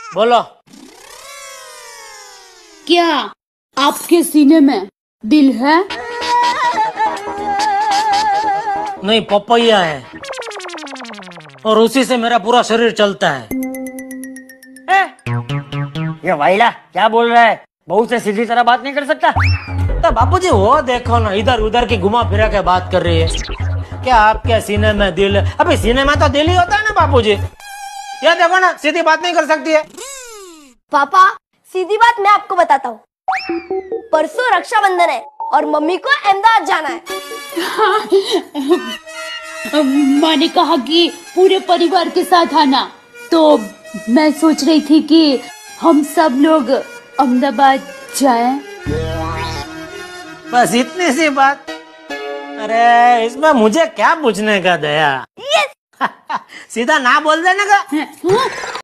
बोलो। क्या आपके सीने में दिल है? नहीं, पपैया है और उसी से मेरा पूरा शरीर चलता है। ये वाइला क्या बोल रहा है? बहू से सीधी तरह बात नहीं कर सकता? तो बापूजी वो देखो ना, इधर उधर की घुमा फिरा के बात कर रही है। क्या आपके सीने में दिल है? अभी सीने में तो दिल ही होता है ना बापूजी। ये देखो ना, सीधी बात नहीं कर सकती है। पापा सीधी बात मैं आपको बताता हूँ। परसों रक्षाबंधन है और मम्मी को अहमदाबाद जाना है। माँ ने कहा कि पूरे परिवार के साथ आना, तो मैं सोच रही थी कि हम सब लोग अहमदाबाद जाएं। बस इतनी सी बात? अरे इसमें मुझे क्या पूछने का दया। यस सीधा ना बोल देने का।